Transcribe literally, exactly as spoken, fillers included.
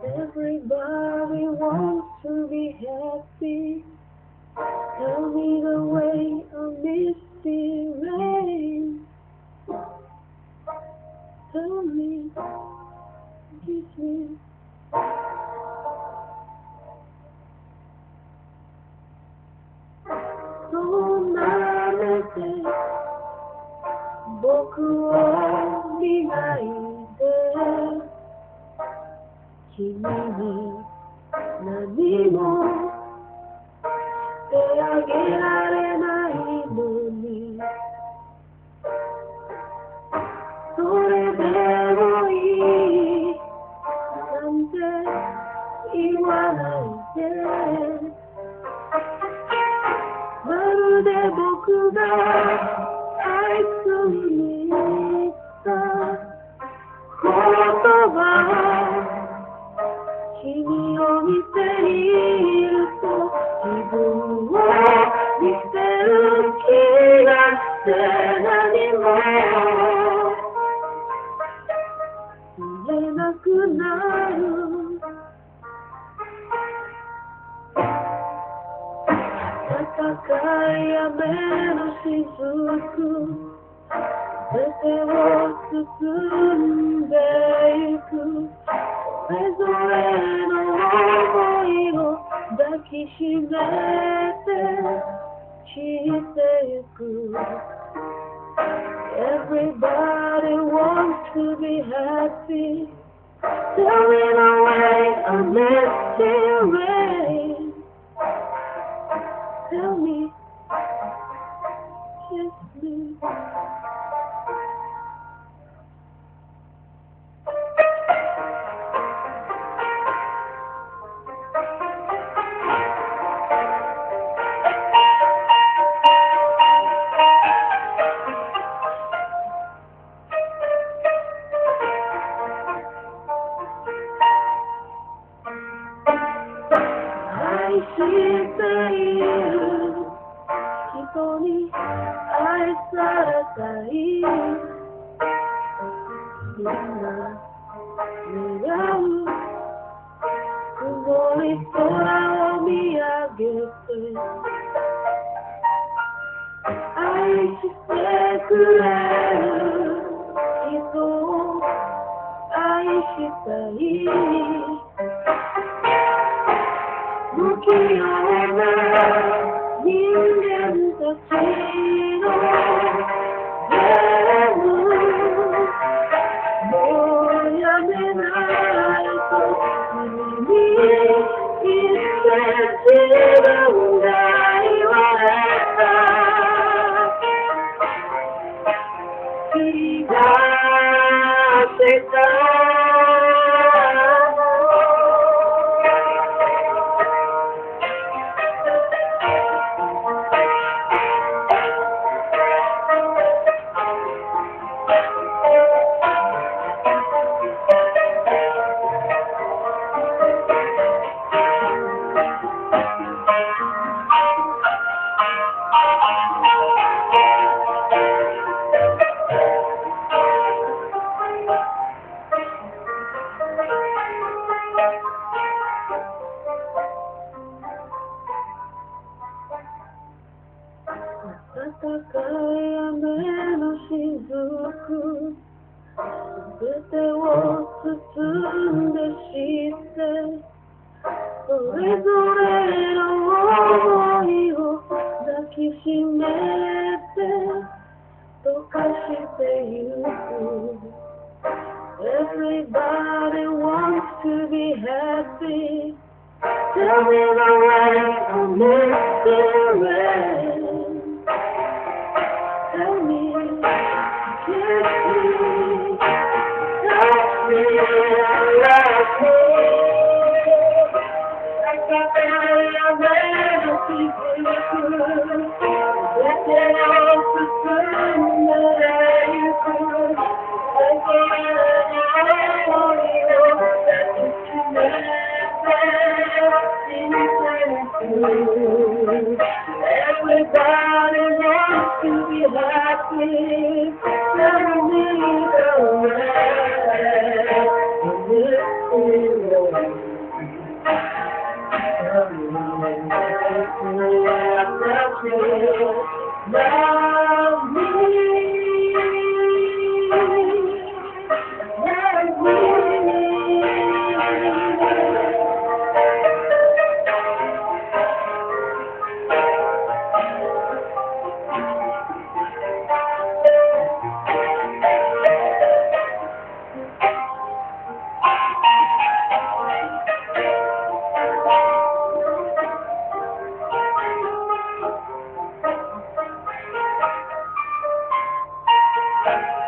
Everybody wants to be happy. Tell me the way I miss the rain. Tell me, kiss me. So narrate, 僕を磨いて君に何もしてあげられないのにそれでもいいなんて言わないでまるで僕が愛すに言った言葉君を見ていると自分を見せる気がして何も言えなくなる暖かい雨の雫全てを包んでゆくそれぞれの想いを抱きしめて散ってゆく Everybody wants to be happy Tell me the way I miss the rain Tell me, kiss me愛している人に愛されたいみんな願う曇り空を見上げて愛してくれる人を愛したい不器用な人間たちのゲームもうやめないと君に言って自分が言われた気がした暖かい雨の雫全てを包んでしてそれぞれの想いを抱きしめて溶かしてゆく Everybody wants to be happy Tell me the way I miss the rain Tell me, kiss me, touch me, love me. Like a fairy, I never see you. Let it all to turn that you could. Like a fairy, that you can never see. Everybody wants to be happy. Tell me the way. Thank you.